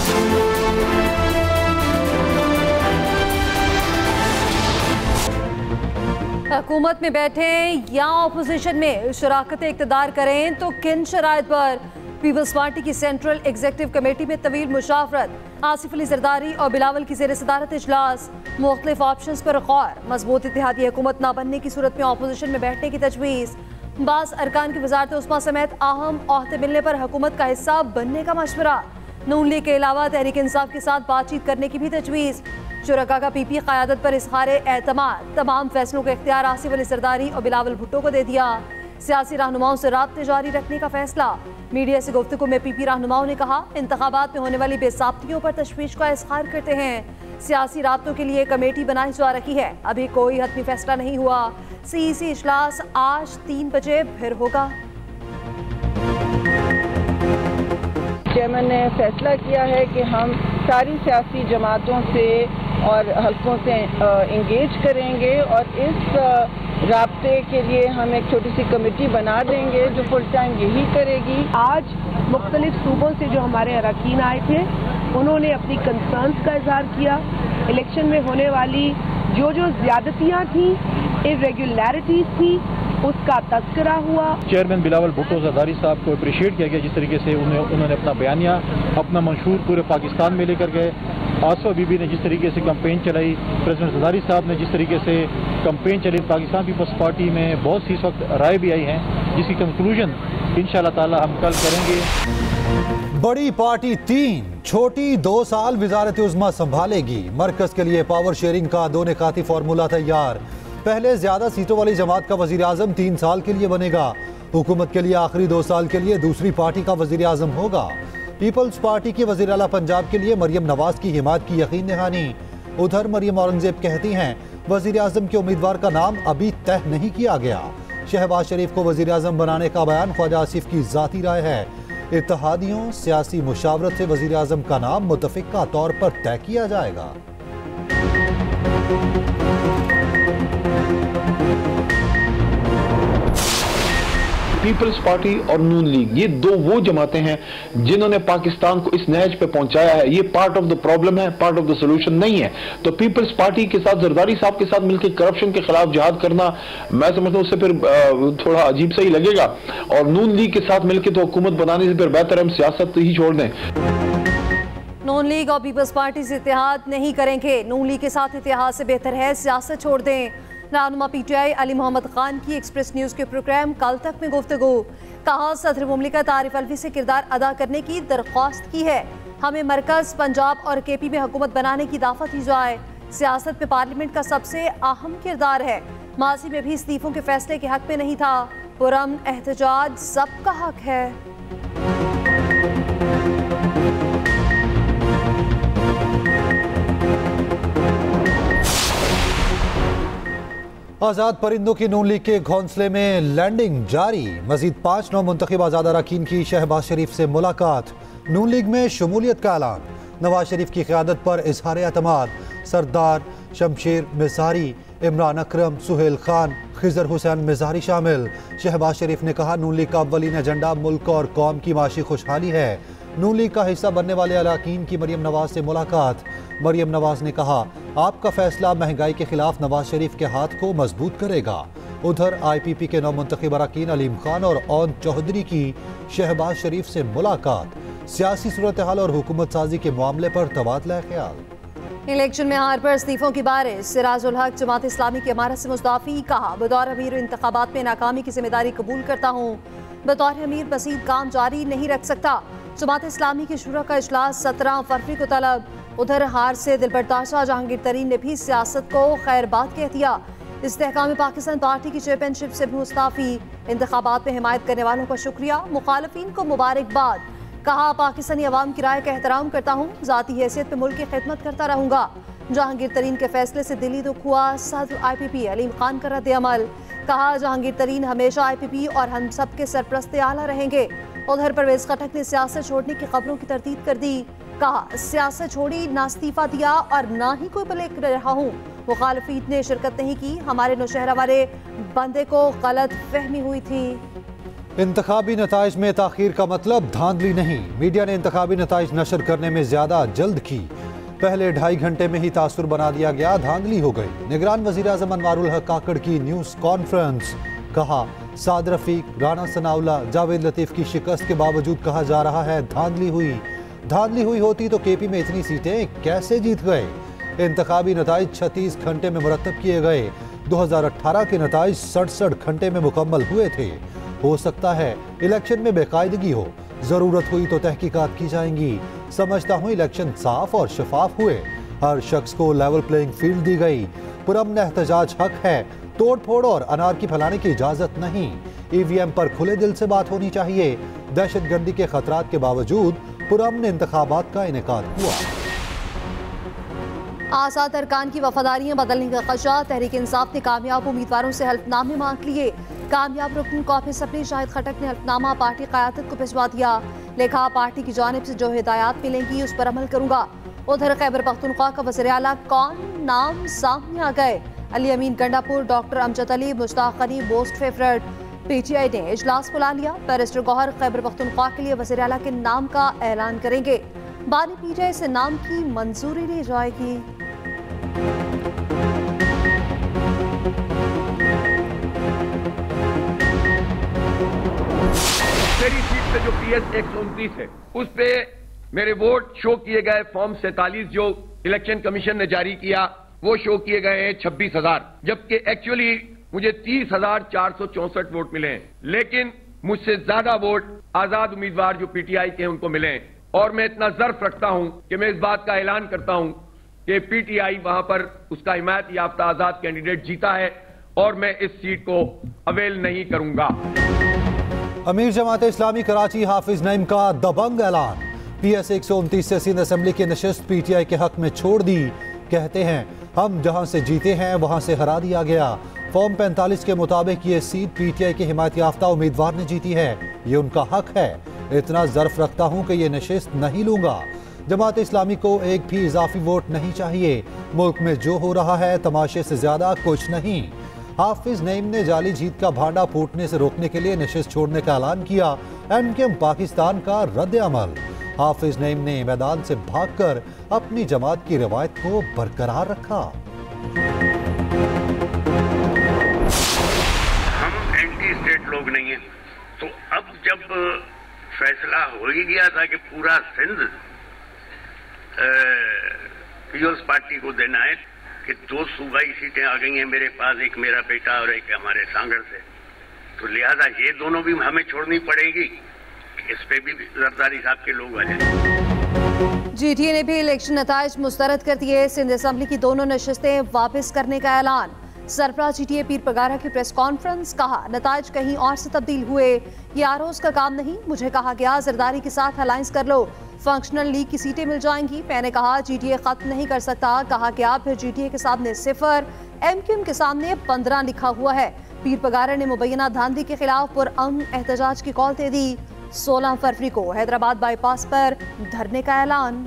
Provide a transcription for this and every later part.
हुकूमत में बैठे या अपोजिशन में शराकत इक़्तिदार करें तो किन शराइत पर पीपल्स पार्टी की सेंट्रल एग्जीक्यूटिव कमेटी में तवील मुशावरत, आसिफ अली जरदारी और बिलावल की ज़ेर सदारत इजलास, मुख्तलिफ ऑप्शंस पर गौर, मजबूत इत्तेहादी हुकूमत ना बनने की सूरत में अपोजिशन में बैठने की तजवीज़, बास अरकान की वजारत उस्मा समेत अहम ओहदे मिलने पर हुकूमत का हिस्सा बनने का मशवरा, नून लीग के अलावा तहरीक इंसाफ के साथ बातचीत करने की भी तजवीज़, शुरका का पीपी क़यादत पर इज़हार एतमाद, तमाम फैसलों का इख्तियार आसिफ अली जरदारी और बिलावल भुट्टो को दे दिया, सियासी रहनुमाओं से राब्ते जारी रखने का फैसला। मीडिया से गुफ्तगू में पीपी रहनुमाओं ने कहा, इंतखाबात में होने वाली बेसाब्तियों पर तशवीश का इज़हार करते हैं, सियासी राब्तों के लिए कमेटी बनाई जा रही है, अभी कोई हतमी फैसला नहीं हुआ, सीईसी इजलास आज 3 बजे फिर होगा। चेयरमैन ने फैसला किया है कि हम सारी सियासी जमातों से और हल्कों से इंगेज करेंगे और इस राब्ते के लिए हम एक छोटी सी कमेटी बना देंगे जो फुल टाइम यही करेगी। आज मुख्तलिफ सूबों से जो हमारे अरकान आए थे उन्होंने अपनी कंसर्न्स का इजहार किया। इलेक्शन में होने वाली जो ज्यादतियाँ थी, इर्रेगुलरिटीज थी, उसका तस्करा हुआ। चेयरमैन बिलावल भुट्टो जरदारी साहब को अप्रिशिएट किया गया जिस तरीके से उन्होंने अपना बयानिया अपना मंशूर पूरे पाकिस्तान में लेकर गए। आसफा बीबी ने जिस तरीके से कैंपेन चलाई, प्रेसिडेंट जरदारी साहब ने जिस तरीके से कैंपेन चली, पाकिस्तान पीपल्स पार्टी में बहुत सी इस वक्त राय भी आई हैं जिसकी कंक्लूजन इंशाअल्लाह ताला हम कल करेंगे। बड़ी पार्टी 3, छोटी 2 साल वज़ारत उज़्मा संभालेगी। मरकज के लिए पावर शेयरिंग का 2 निकाती फार्मूला तैयार। पहले ज्यादा सीटों वाली जमात का वजीर आजम 3 साल के लिए बनेगा। हुकूमत के लिए आखिरी 2 साल के लिए दूसरी पार्टी का वजीर आजम होगा। पीपल्स पार्टी के वजीर आला पंजाब के लिए मरियम नवाज की हिमायत की यकीन दहानी। उधर मरियम औरंगजेब कहती हैं वजीर आजम के उम्मीदवार का नाम अभी तय नहीं किया गया। शहबाज शरीफ को वजीर आजम बनाने का बयान ख्वाजा आसिफ की जाती राय है। इत्तेहादियों सियासी मुशावरत से वजीर आजम का नाम मुतफ़िक़ा तौर पर तय किया जाएगा। पीपल्स पार्टी और नून लीग, ये 2 वो जमातें हैं जिन्होंने पाकिस्तान को इस नहज पे पहुंचाया है। ये पार्ट ऑफ द प्रॉब्लम है, पार्ट ऑफ द सोल्यूशन नहीं है। तो पीपल्स पार्टी के साथ जरदारी साहब के साथ मिलकर करप्शन के खिलाफ जिहाद करना, मैं समझता हूं उससे फिर थोड़ा अजीब सा ही लगेगा। और नून लीग के साथ मिलकर तो हुकूमत बनाने से फिर बेहतर हम सियासत ही छोड़ दें। नून लीग और पीपल्स पार्टी से इत्तेहाद नहीं करेंगे। नून लीग के साथ इत्तेहाद से बेहतर है सियासत छोड़ दें। रहनुमा पीटीआई अली मोहम्मद खान की एक्सप्रेस न्यूज़ के प्रोग्राम कल तक में गुफ्तगू। कहा, सदर मुमलिकत आरिफ अलवी से किरदार अदा करने की दरख्वास्त की है। हमें मरकज, पंजाब और केपी में हुकूमत बनाने की दावत दी जाए। सियासत में पार्लियामेंट का सबसे अहम किरदार है। माजी में भी इस्तीफों के फैसले के हक में नहीं था। पुरअमन एहतजाज सबका हक है। आज़ाद परिंदों की नून लीग के घोंसले में लैंडिंग जारी। मजीद 5 नौ मुंतखब आज़ाद अरकान की शहबाज शरीफ से मुलाकात। नून लीग में शमूलियत का ऐलान। नवाज शरीफ की क़यादत पर इज़हार एतमाद। सरदार शमशेर मिज़ारी, इमरान अकरम, सुहेल खान, खिजर हुसैन मिज़ारी शामिल। शहबाज शरीफ ने कहा, नून लीग का अव्वलीन एजेंडा मुल्क और कौम की माशी खुशहाली है। नून लीग का हिस्सा बनने वाले अरकान की मरियम नवाज से मुलाकात। मरियम नवाज ने कहा, आपका फैसला महंगाई के खिलाफ नवाज शरीफ के हाथ को मजबूत करेगा। उधर IPP के 9 मुंतखब अरकान अलीम खान और ओन चौधरी की शहबाज शरीफ से मुलाकात। सियासी सूरत हाल और हुकूमत साजी के मामले पर तबादला ख्याल। इलेक्शन में हार पर इस्तीफों की बारिश। सिराजुल हक जमात इस्लामी की इमारत से मुस्तफ़ी। कहा, बतौर अमीर इंतखाबात में नाकामी की जिम्मेदारी कबूल करता हूँ। बतौर अमीर मज़ीद काम जारी नहीं रख सकता। जमात इस्लामी की शुरा का इजलास 17 फरवरी को तलब। उधर हार से दिलबरदाशा जहांगीर तरीन ने भी सियासत को खैरबाद कह दिया। इस्तेहकाम पाकिस्तान पार्टी की चेयरमैनशिप से भी मुस्तफ़ी। इंतखाबात में हिमायत करने वालों का शुक्रिया, मुखालफिन को मुबारकबाद। कहा, पाकिस्तानी अवाम की राय का एहतराम करता हूँ, ज़ाती हैसियत में मुल्क की खिदमत करता रहूँगा। जहांगीर तरीन के फैसले से दिली दुख हुआ। सदर IPP अलीम खान का रद्द अमल। कहा, जहांगीर तरीन हमेशा IPP और हम सब के सरप्रस्त आला रहेंगे। उधर परवेज खटक ने सियासत छोड़ने की खबरों की तरदीद कर दी। कहा, सियासत छोड़ी, ना इस्तीफा दिया और ना ही कोई ब्रेक रहा हूँ। मुखालफीन ने शिरकत नहीं की। हमारे नौशहरा वाले बंदे को गलत फहमी हुई थी। इंतखाबी नताइज में ताखीर का मतलब धांधली नहीं। मीडिया ने इंतखाबी नताइज नशर करने में ज्यादा जल्द की। पहले 2.5 घंटे में ही तासुर बना दिया गया, धांधली हो गई। निगरान वजीर आज़म अनवारुल हक काकड़ की न्यूज कॉन्फ्रेंस। कहा, साद रफीक, राना सनाउल्लाह, जावेद लतीफ की शिकस्त के बावजूद कहा जा रहा है धांधली हुई। धांधली हुई होती तो केपी में इतनी सीटें कैसे जीत गए। इंतखाबी नताइज 36 घंटे में मुरतब किए गए। 2018 के नताइज 67 घंटे में मुकम्मल हुए थे। हो सकता है इलेक्शन में बेकायदगी हो, जरूरत हुई तो तहकीकात की जाएंगी। समझता हूँ इलेक्शन साफ और शफाफ हुए। हर शख्स को लेवल प्लेइंग फील्ड दी गई। पुरअमन एहतजाज हक है, तोड़ फोड़ और अनारकी फैलाने की इजाजत नहीं। ईवीएम पर खुले दिल से बात होनी चाहिए। दहशतगर्दी के खतरात के बावजूद पुरअमन इंतखाबात का इनेकाद हुआ। आज़ाद अरकान की वफादारियां बदलने का खदशा। तहरीक इंसाफ ने कामयाब उम्मीदवारों से हल्फनामे मांग लिए। कामयाब रुकन कौमी असम्बली शाहिद खटक ने हल्फनामा पार्टी क़यादत को भिजवा दिया। लिखा, पार्टी की जानिब से जो हिदायत मिलेंगी उस पर अमल करूंगा। उधर खैबर पख्तूनख्वा का वज़ीर आला कौन, नाम सामने आ गए। Ali Amin Gandapur, doctor Amjad Ali, Mushtaq Ali most favourite. PTI ने इजलास बुला लिया। बैरिस्टर गौहर खैबर पख्तूनख्वा के लिए वज़ीर आला के नाम का ऐलान करेंगे। बानी पीटीआई से नाम की मंजूरी ली जाएगी। मेरी सीट पे जो PS 129 है उस पे मेरे वोट शो किए गए। फॉर्म 47 जो इलेक्शन कमीशन ने जारी किया वो शो किए गए हैं 26,000, जबकि एक्चुअली मुझे 30,464 वोट मिले हैं। लेकिन मुझसे ज्यादा वोट आजाद उम्मीदवार जो पीटीआई के हैं उनको मिले हैं। और मैं इतना ज़र्फ रखता हूं कि मैं इस बात का ऐलान करता हूं कि पीटीआई वहां पर उसका हिमायत याफ्ता आजाद कैंडिडेट जीता है और मैं इस सीट को अवेल नहीं करूंगा। अमीर जमात इस्लामी कराची हाफिज नईम का दबंग ऐलान। PS 129 से सिंध असेंबली की नशिस्त पीटीआई के हक में छोड़ दी। कहते हैं, हम जहां से जीते हैं वहां से हरा दिया गया। फॉर्म 45 के मुताबिक ये सीट पीटीआई के हिमायत याफ्ता उम्मीदवार ने जीती है। ये उनका हक है। इतना ज़र्फ रखता हूं कि ये नशिस्त नहीं लूंगा। जमात इस्लामी को एक भी इजाफी वोट नहीं चाहिए। मुल्क में जो हो रहा है तमाशे से ज्यादा कुछ नहीं। हाफिज नईम ने जाली जीत का भांडा फूटने से रोकने के लिए नशिस्त छोड़ने का ऐलान किया। MKM पाकिस्तान का रद्द अमल। हाफिज नईम ने मैदान से भागकर अपनी जमात की रवायत को बरकरार रखा। हम एंटी स्टेट लोग नहीं हैं, तो अब जब फैसला हो ही गया था कि पूरा सिंध पीपल्स पार्टी को देना है कि 2 सूबाई सीटें आ गई हैं मेरे पास, एक मेरा बेटा और एक हमारे सांगड़ से, तो लिहाजा ये दोनों भी हमें छोड़नी पड़ेगी। इस पे भी जरदारी साहब के लोग आ जाए। जीटीए ने भी इलेक्शन नताइज मुस्तरद कर दिए। सिंध असेंबली की दोनों नशिस्तें वापस करने का ऐलान। सरबराह जीटीए पीर पगारा की प्रेस कॉन्फ्रेंस। कहा, नताइज कहीं और से तब्दील हुए, ये आरोज का काम नहीं। मुझे कहा गया जरदारी के साथ अलायंस कर लो, फंक्शनल लीग की सीटें मिल जाएंगी। मैंने कहा जीटीए खत्म नहीं कर सकता। कहा गया फिर जीटीए के सामने 0, MKM के सामने 15 लिखा हुआ है। पीर पगारा ने मुबैना धांधली के खिलाफ पुरअमन एहतजाज की कॉल दे दी। 16 फरवरी को हैदराबाद बाईपास पर धरने का ऐलान।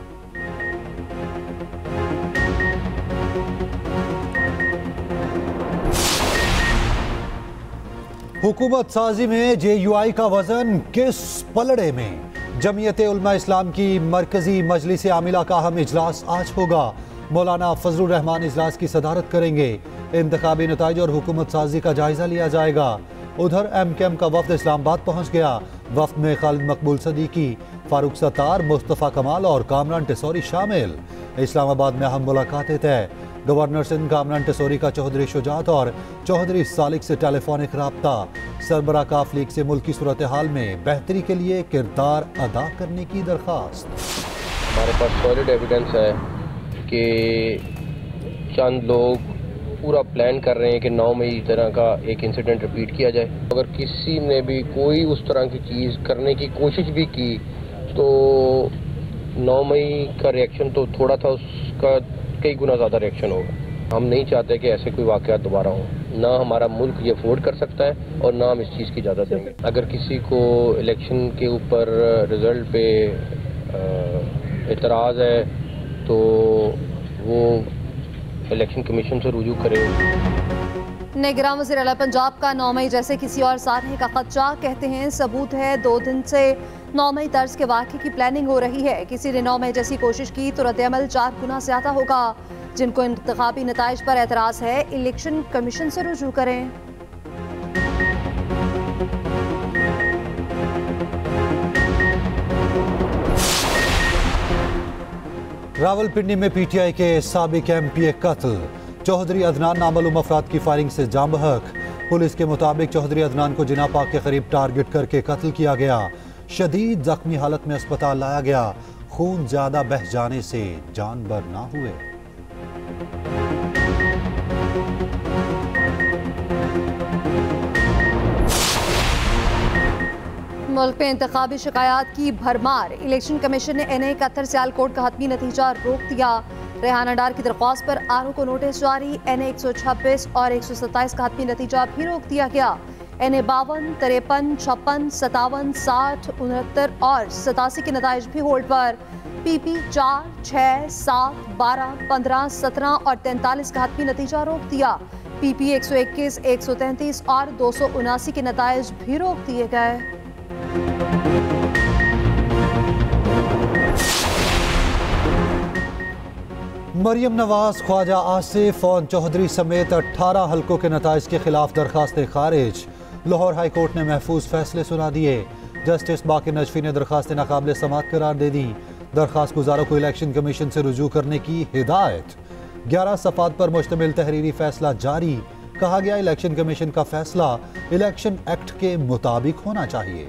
हुकूमत साजी में JUI का वजन किस पलड़े में। जमीयत उलमा इस्लाम की मरकजी मजलिस आमिला का अहम इजलास आज होगा। मौलाना फजलुर रहमान इजलास की सदारत करेंगे। इंतखाबी नताइज और हुकूमत साजी का जायजा लिया जाएगा। उधर MKM का वफ्द इस्लामाबाद पहुंच गया। वफ्द में खालिद मकबूल सदीकी, फारूक सत्तार, मुस्तफ़ा कमाल और कामरान टेसौरी शामिल। इस्लामाबाद में अहम मुलाकातें तय। गवर्नर सिंध कामरान टेसौरी का चौधरी शुजात और चौधरी सालिक से टेलीफोनिक राब्ता। सरबराह काफ लीग से मुल्क की सूरत हाल में बेहतरी के लिए किरदार अदा करने की दरख्वास्त। हमारे पास सॉलिड एविडेंस है कि चंद लोग पूरा प्लान कर रहे हैं कि 9 मई तरह का एक इंसिडेंट रिपीट किया जाए। अगर किसी ने भी कोई उस तरह की चीज़ करने की कोशिश भी की तो 9 मई का रिएक्शन तो थोड़ा था, उसका कई गुना ज़्यादा रिएक्शन होगा। हम नहीं चाहते कि ऐसे कोई वाक़यात दोबारा हो। ना हमारा मुल्क ये अफोर्ड कर सकता है और ना हम इस चीज़ की इजाज़त देंगे। अगर किसी को इलेक्शन के ऊपर रिज़ल्ट पे एतराज़ है तो वो इलेक्शन कमीशन से रुजू करे। निगरान वज़ीर आला पंजाब का 9 मई जैसे किसी और सानहे का खदशा, कहते हैं सबूत है 2 दिन से 9 मई तर्ज के वाक़े की प्लानिंग हो रही है। किसी ने 9 मई जैसी कोशिश की तो रद्द-ए-अमल 4 गुना ज़्यादा होगा। जिनको इंतखाबी नताइज पर एतराज़ है इलेक्शन कमीशन से रुजू करें। रावलपिंडी में पीटीआई के साबिक एमपी कत्ल, चौधरी अदनान नामालूम अफराद की फायरिंग से जाम बहक। पुलिस के मुताबिक चौधरी अदनान को जिना पाक के करीब टारगेट करके कत्ल किया गया। शदीद जख्मी हालत में अस्पताल लाया गया। खून ज्यादा बह जाने से जानबर ना हुए। मुल्क में इंतखाबी शिकायत की भरमार, इलेक्शन कमीशन ने NA 71 सियालकोट का हतमी नतीजा रोक दिया। रेहाना डार की दरख्वास्त पर RO को नोटिस जारी। NA 126 और 127 का हतमी नतीजा भी रोक दिया गया। NA 52, 53, 56, 57, 60, 69 और 87 के नताइज भी होल्ड पर। PP 4, 6, 7, 12, 15, 17 और 43 का हतमी नतीजा रोक दिया। PP 121, 133 और 279 के नताइज भी रोक दिए गए। मरियम नवाज, ख्वाजा आसिफ और चौधरी समेत 18 हल्कों के नताइज के खिलाफ दरखास्तें खारिज। लाहौर हाई कोर्ट ने महफूज फैसले सुना दिए। जस्टिस बाकी नजफी ने दरखास्तें नाकाबिले समाअत करार दे दी। दरखास्त गुजारों को इलेक्शन कमीशन से रुजू करने की हिदायत। 11 सफ़ात पर मुश्तमिल तहरीरी फैसला जारी। कहा गया इलेक्शन कमीशन का फैसला इलेक्शन एक्ट के मुताबिक होना चाहिए।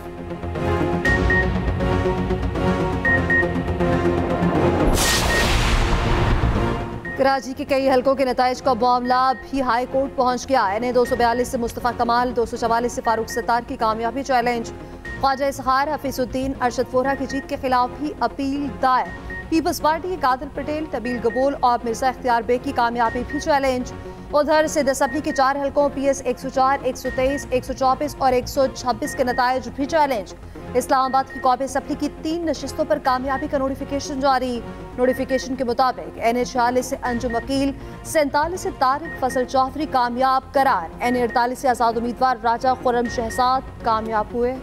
कराची के कई हलकों के नताइज का मामला भी हाई कोर्ट पहुंच गया। NA 242 से मुस्तफ़ा कमाल, 244 से फारूक सत्तार की कामयाबी चैलेंज। ख्वाजा इसहार, हफीजुद्दीन, अरशद फोरा की जीत के खिलाफ भी अपील दायर। पीपल्स पार्टी के कादिर पटेल, तबील गबोल और मिर्जा इख्तियार बेग की कामयाबी भी चैलेंज। उधर सिंध असम्बली के 4 हलकों PS 104, 123, 124 और 126 के नताइज भी चैलेंज। इस्लामाबाद की कौमी असम्बली की 3 नशिस्तों पर कामयाबी का नोटिफिकेशन जारी। नोटिफिकेशन के मुताबिक NA 46 से अंजुम वकील, 47 से तारिक फजल चौधरी कामयाब करार। NA 48 से आजाद उम्मीदवार राजा खुर्रम शहजाद कामयाब हुए।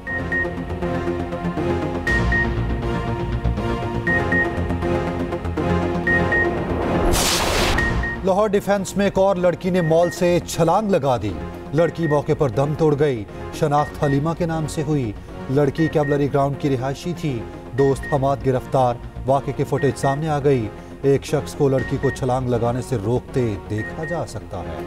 लाहौर डिफेंस में एक और लड़की ने मॉल से छलांग लगा दी। लड़की मौके पर दम तोड़ गई। शनाख्त हलीमा के नाम से हुई। लड़की कैवलरी ग्राउंड की रिहायशी थी। दोस्त हमाद गिरफ्तार। वाक़े की फुटेज सामने आ गई। एक शख्स को लड़की को छलांग लगाने से रोकते देखा जा सकता है।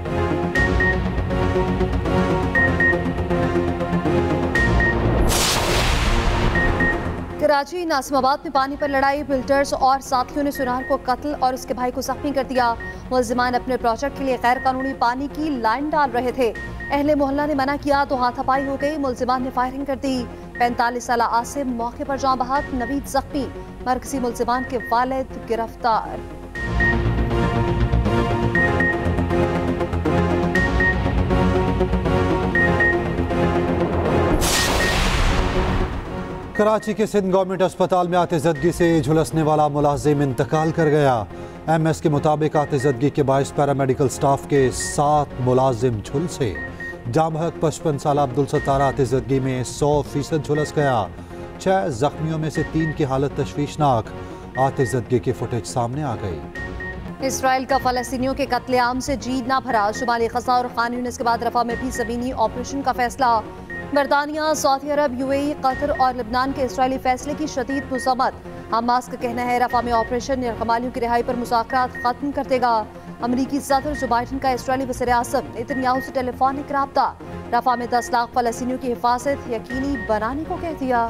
कराची नासिमाबाद में पानी पर लड़ाई, बिल्डर्स और साथियों ने सुनार को कत्ल और उसके भाई को जख्मी कर दिया। मुलजिमान अपने प्रोजेक्ट के लिए गैर कानूनी पानी की लाइन डाल रहे थे। अहले मोहल्ला ने मना किया तो हाथापाई हो गई। मुलजिमान ने फायरिंग कर दी। 45 साला आसिम मौके पर जाँ बहक, नवीद जख्मी। मरकजी मुलजिमान के वालिद गिरफ्तार। कराची के सिंध गवर्नमेंट अस्पताल में आतिशदगी से झुलसने वाला मुलाजिम इंतकाल कर गया। MS के मुताबिक आतिशदगी के बायस पैरामेडिकल स्टाफ के 7 मुलाजिम झुलसे। जाम हक 55 साला अब्दुल सत्तार आतिशदगी में 100% झुलस गया। 6 जख्मियों में से 3 की हालत तशवीशनाक। आतिशदगी की फुटेज सामने आ गई। इसराइल का फलस्तीनियों के कत्लेआम से जी ना भरा। शुमाली गजा और खान यूनिस के बाद रफा में भी ज़मीनी ऑपरेशन का फैसला। बरतानिया, सऊदी अरब, UAE, कतर और लबनान के इसराइली फैसले की शदीद मज़म्मत। हमास का कहना है रफा में ऑपरेशन यरगमालियों की रिहाई पर मुज़ाकरात खत्म कर देगा। अमरीकी सदर जो बाइडन का इसराइली वज़ीर-ए-आज़म नेतन्याहू से टेलीफोनिक राब्ता। रफा में 10 लाख फलस्तीनियों की हिफाजत यकीनी बनाने को कह दिया।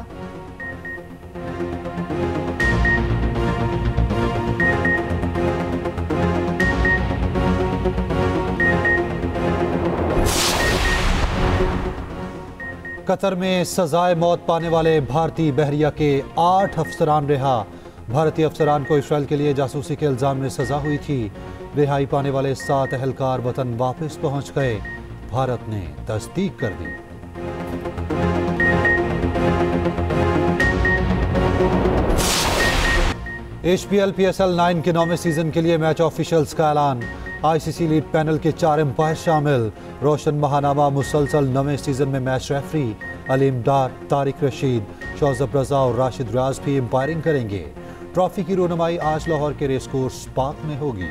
कतर में सजाए मौत पाने वाले भारतीय बहरिया के 8 अफसरान रिहा। भारतीय अफसरान को इसराइल के लिए जासूसी के इल्जाम में सजा हुई थी। रिहाई पाने वाले 7 अहलकार वतन वापस पहुंच गए। भारत ने तस्दीक कर दी। HPL PSL 9 के 9वें सीजन के लिए मैच ऑफिशियल्स का ऐलान। ICC लीड पैनल के 4 एम्पायर शामिल। रोशन महानामा मुसलसल नवे सीजन में मैच रेफरी अलीम डार, तारिक रशीद, शौजब रजा और राशिद रियाज भी एम्पायरिंग करेंगे। ट्रॉफी की रोनुमाई आज लाहौर के रेस कोर्स पार्क में होगी।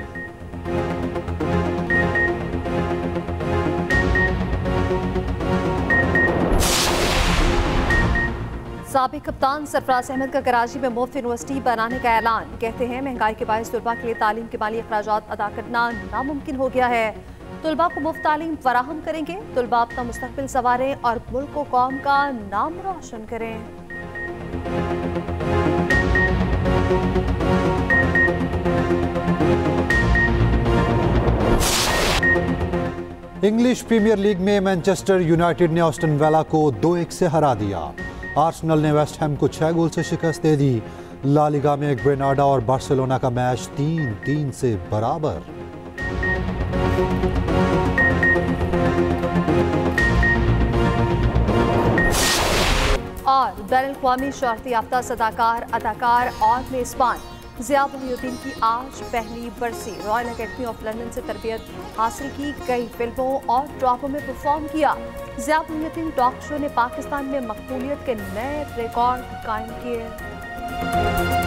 साबिक कप्तान सरफराज अहमद का कराची में मुफ्त यूनिवर्सिटी बनाने का ऐलान। कहते हैं महंगाई के बायस तुलबा के लिए तालीम के माली अखराजात अदा करना नामुमकिन हो गया है। तुलबा को मुफ्त तालीम फराहम करेंगे। तुलबा अपना मुस्तकबिल संवारें और मुल्क को कौम का नाम रोशन करें। इंग्लिश प्रीमियर लीग में मैनचेस्टर यूनाइटेड ने ऑस्टन विला को 2-1 से हरा दिया। आर्सेनल ने वेस्ट हैम को 6 गोल से शिकस्त दे दी। ला लीगा में ग्रेनाडा और बार्सिलोना का मैच 3-3 से बराबर। और बैनुल-अक़वामी शोहरत याफ्ता सदाकार, अदाकार और मेजबान ज़िया मोहिउद्दीन की आज पहली बरसी। रॉयल एकेडमी ऑफ लंदन से तरबियत हासिल की, कई फिल्मों और ड्रामों में परफॉर्म किया। ज़िया मोहिउद्दीन टॉक शो ने पाकिस्तान में मकबूलियत के नए रिकॉर्ड कायम किए।